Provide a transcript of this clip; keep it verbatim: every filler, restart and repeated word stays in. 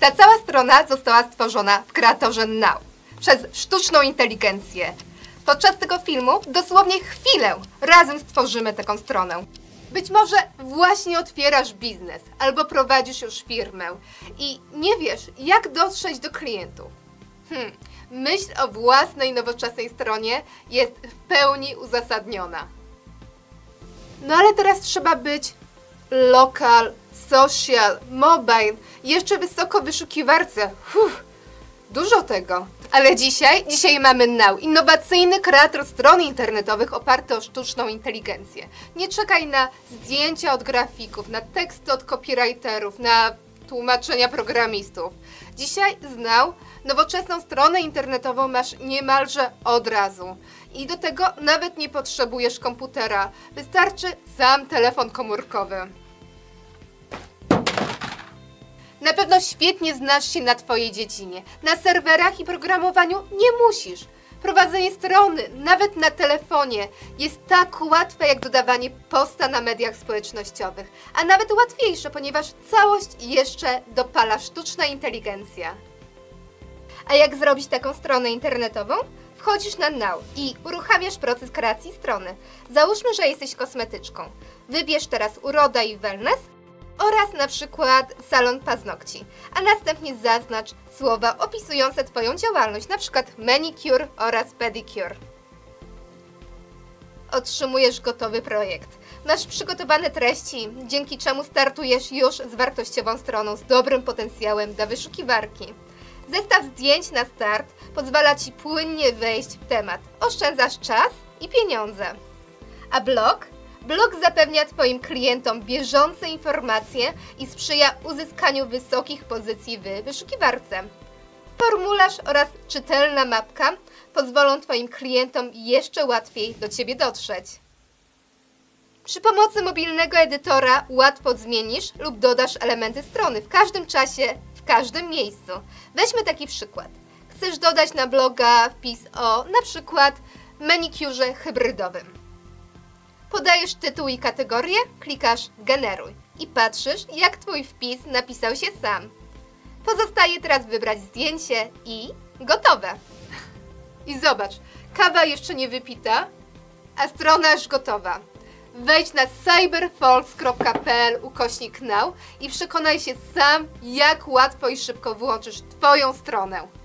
Ta cała strona została stworzona w kreatorze Now przez sztuczną inteligencję. Podczas tego filmu dosłownie chwilę razem stworzymy taką stronę. Być może właśnie otwierasz biznes albo prowadzisz już firmę i nie wiesz, jak dotrzeć do klientów. Hmm. Myśl o własnej nowoczesnej stronie jest w pełni uzasadniona. No ale teraz trzeba być local, social, mobile, jeszcze wysoko w wyszukiwarce. Uff, dużo tego. Ale dzisiaj, dzisiaj mamy Now, innowacyjny kreator stron internetowych oparty o sztuczną inteligencję. Nie czekaj na zdjęcia od grafików, na teksty od copywriterów, na tłumaczenia programistów. Dzisiaj z Now nowoczesną stronę internetową masz niemalże od razu. I do tego nawet nie potrzebujesz komputera. Wystarczy sam telefon komórkowy. Na pewno świetnie znasz się na Twojej dziedzinie. Na serwerach i programowaniu nie musisz. Prowadzenie strony, nawet na telefonie, jest tak łatwe jak dodawanie posta na mediach społecznościowych, a nawet łatwiejsze, ponieważ całość jeszcze dopala sztuczna inteligencja. A jak zrobić taką stronę internetową? Wchodzisz na Now i uruchamiasz proces kreacji strony. Załóżmy, że jesteś kosmetyczką. Wybierz teraz uroda i wellness oraz na przykład salon paznokci, a następnie zaznacz słowa opisujące Twoją działalność, na przykład manicure oraz pedicure. Otrzymujesz gotowy projekt. Masz przygotowane treści, dzięki czemu startujesz już z wartościową stroną z dobrym potencjałem dla wyszukiwarki. Zestaw zdjęć na start pozwala Ci płynnie wejść w temat. Oszczędzasz czas i pieniądze. A blog? Blog zapewnia Twoim klientom bieżące informacje i sprzyja uzyskaniu wysokich pozycji w wyszukiwarce. Formularz oraz czytelna mapka pozwolą Twoim klientom jeszcze łatwiej do Ciebie dotrzeć. Przy pomocy mobilnego edytora łatwo zmienisz lub dodasz elementy strony w każdym czasie, w każdym miejscu. Weźmy taki przykład. Chcesz dodać na bloga wpis o na przykład manicurze hybrydowym. Podajesz tytuł i kategorię, klikasz generuj i patrzysz, jak Twój wpis napisał się sam. Pozostaje teraz wybrać zdjęcie i gotowe. I zobacz, kawa jeszcze nie wypita, a strona już gotowa. Wejdź na cyberfolks kropka p l ukośnik now i przekonaj się sam, jak łatwo i szybko wyłączysz Twoją stronę.